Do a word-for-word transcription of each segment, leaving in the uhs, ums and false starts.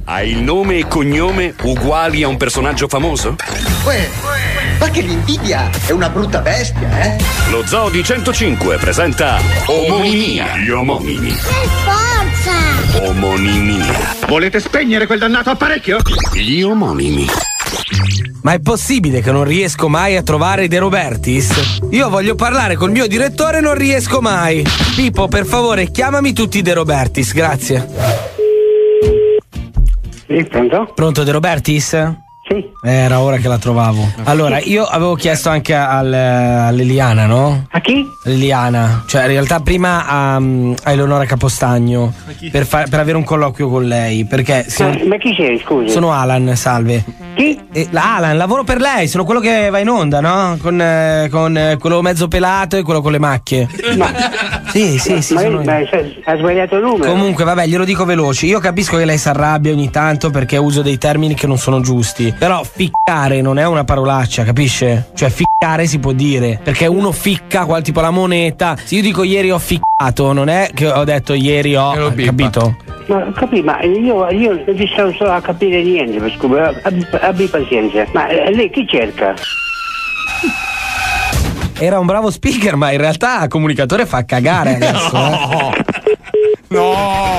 Hai il nome e cognome uguali a un personaggio famoso? Uè, ma che l'invidia è una brutta bestia, eh? Lo Zoo di centocinque presenta Omonimia. Gli omonimi. Per forza! Omonimia. Volete spegnere quel dannato apparecchio? Gli omonimi. Ma è possibile che non riesco mai a trovare De Robertis? Io voglio parlare col mio direttore e non riesco mai. Pippo, per favore, chiamami tutti De Robertis, grazie. Sì, pronto? Pronto, De Robertis? Sì. Era ora che la trovavo. Allora, io avevo chiesto anche al, all'Eliana, no? A chi? Liliana, cioè in realtà prima a, a Eleonora Capostagno per, far, per avere un colloquio con lei, perché Ma, ma chi sei, scusi? sono Alan, salve. Chi? E, Alan, lavoro per lei, sono quello che va in onda, no? Con, eh, con eh, quello mezzo pelato e quello con le macchie. Ma, Sì, sì, sì. ma, sono ma io. ha sbagliato il numero. Comunque, vabbè, glielo dico veloce. Io capisco che lei si arrabbia ogni tanto perché uso dei termini che non sono giusti. Però ficcare non è una parolaccia, capisce? Cioè, ficcare si può dire. Perché uno ficca, qual, tipo la moneta. Se io dico ieri ho ficcato, non è che ho detto ieri ho. Capito? Ma capì, ma io, io non ci stavo solo a capire niente, per scusa, abbi, abbi pazienza. Ma eh, lei chi cerca? Era un bravo speaker, ma in realtà il comunicatore fa cagare adesso. No. Eh. No.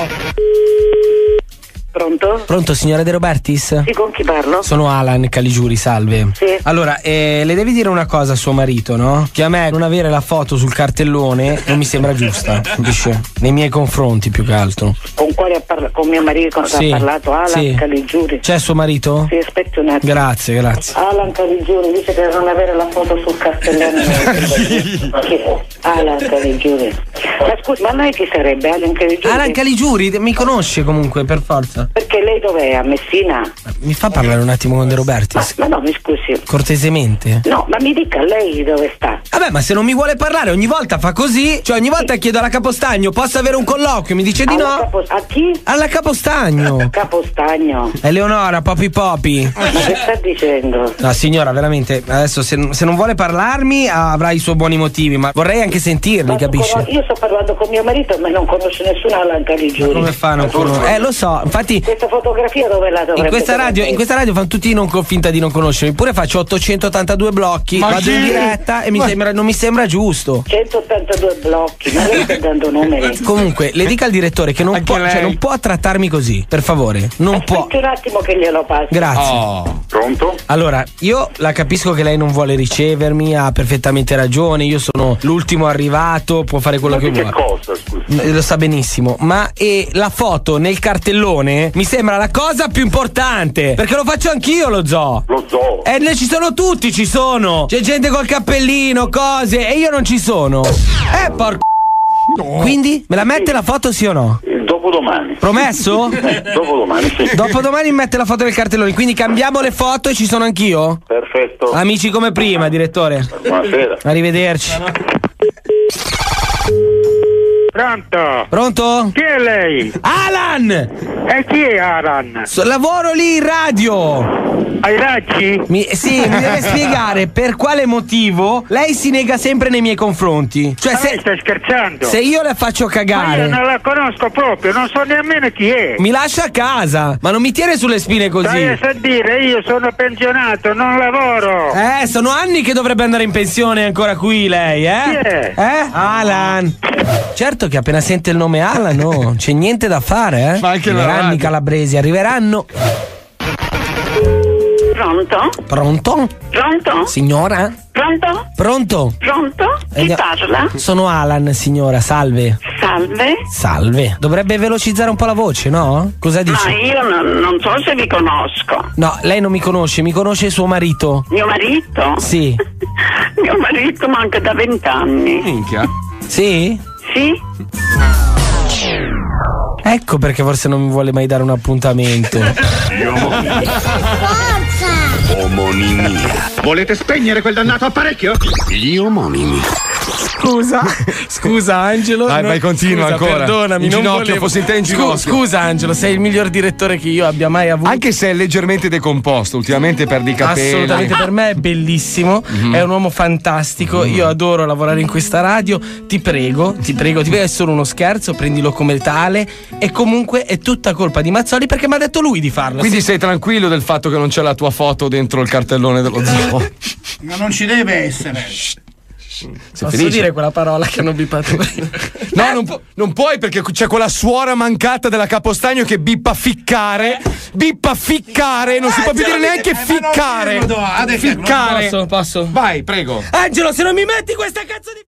Pronto? Pronto, signora De Robertis? Sì, con chi parlo? Sono Alan Caligiuri, salve. Sì. Allora, eh, le devi dire una cosa a suo marito, no? Che a me non avere la foto sul cartellone non mi sembra giusta, capisce? Nei miei confronti, più che altro. Con quale ha parlato? Con mio marito Sì, ha parlato? Alan sì. Caligiuri. C'è suo marito? Sì, aspetti un attimo. Grazie, grazie. Alan Caligiuri dice che non avere la foto sul cartellone. Chi? Alan Caligiuri. Ma scusi, ma lei chi sarebbe? Alan Caligiuri? Alan Caligiuri mi conosce comunque, per forza. Perché lei dov'è? A Messina? Mi fa parlare un attimo con De Robertis? Ma, ma no, mi scusi. Cortesemente. No, ma mi dica lei dove sta? Vabbè, ma se non mi vuole parlare ogni volta fa così. Cioè ogni volta chiedo alla Capostagno, posso avere un colloquio? Mi dice di Alla no. Capo- a chi? Alla Capostagno. Capostagno. Eleonora, popi popi. Ma che sta dicendo? No, signora, veramente, adesso se, se non vuole parlarmi avrà i suoi buoni motivi, ma vorrei anche sentirli, Ma capisce? conos- io sto parlando con mio marito, ma non conosce nessuno Alan Caligiuri. Come fa a non conoscere? Eh, lo so, infatti Questa fotografia dove la dovrebbe in questa radio, in questa radio fanno tutti non con finta di non conoscermi. Pure faccio ottocentottantadue blocchi, Ma vado sì? in diretta e mi Ma- sembra, non mi sembra giusto. centottantadue blocchi, ma lei sta dando numeri. Comunque, le dica al direttore che non Anche può, lei. cioè, non può trattarmi così, per favore. Non può. Aspetti un attimo che glielo passo. Grazie. Oh. Pronto? Allora, io la capisco che lei non vuole ricevermi, ha perfettamente ragione, io sono l'ultimo arrivato, può fare quello Ma che di che vuole. cosa, scusi? Eh, Lo sa benissimo, ma e la foto nel cartellone mi sembra la cosa più importante, perché lo faccio anch'io lo zoo. Lo zoo. E ne ci sono tutti, ci sono. C'è gente col cappellino, cose, e io non ci sono. Eh, porco. Quindi, me la mette la foto sì o no? Eh, Dopodomani. Promesso? Dopodomani, sì. Dopodomani mi mette la foto del cartellone, quindi cambiamo le foto e ci sono anch'io? Perfetto. Amici come prima, direttore. Buonasera. Arrivederci. Pronto? Pronto? Chi è lei? Alan! E chi è Alan? So- lavoro lì in radio. Ai raggi? Mi, sì, mi deve spiegare per quale motivo lei si nega sempre nei miei confronti. Cioè, Ma lei se, sta scherzando? se io le faccio Ma io cagare, non la conosco proprio, non so nemmeno chi è. mi lascia a casa, ma non mi tiene sulle spine Stai così. a dire, io sono pensionato, non lavoro. Eh, sono anni che dovrebbe andare in pensione ancora qui lei, eh? Chi è? Eh? Alan. Certo che appena sente il nome Alan, no, c'è niente da fare, eh? Ma anche la arriveranno i radio. calabresi, arriveranno. Pronto? Pronto? Pronto? Signora? Pronto? Pronto? Pronto? Chi Eh, parla? Sono Alan, signora, salve. Salve? Salve. Dovrebbe velocizzare un po' la voce, no? Cosa Ma dice? io non, non so se vi conosco. No, lei non mi conosce, mi conosce suo marito. Mio marito? Sì. Mio marito manca da vent'anni. Minchia. Sì? Sì? Ecco perché forse non mi vuole mai dare un appuntamento. Forza! Omonimia. Volete spegnere quel dannato apparecchio? Gli omonimi. Scusa, scusa Angelo. Vai, no, vai, continua scusa, ancora. Perdonami, in non ginocchio, volevo. fossi in te in Scu- ginocchio. Scusa Angelo, sei il miglior direttore che io abbia mai avuto. Anche se è leggermente decomposto, ultimamente perdi i capelli. Assolutamente, per me è bellissimo, mm-hmm. è un uomo fantastico, mm. io adoro lavorare in questa radio, ti prego, ti prego, ti prego, è solo uno scherzo, prendilo come tale e comunque è tutta colpa di Mazzoli perché mi ha detto lui di farlo. Quindi sì. sei tranquillo del fatto che non c'è la tua foto dentro il cartellone dello zoo? Ma non ci deve essere. Se Posso finisce. dire quella parola che hanno bippato prima? No, non, pu- non puoi perché c'è quella suora mancata della Capostagno che bippa ficcare. Bippa ficcare, non si può più dire neanche ficcare. Ficcare. Posso, posso? Vai, prego. Angelo, se non mi metti questa cazzo di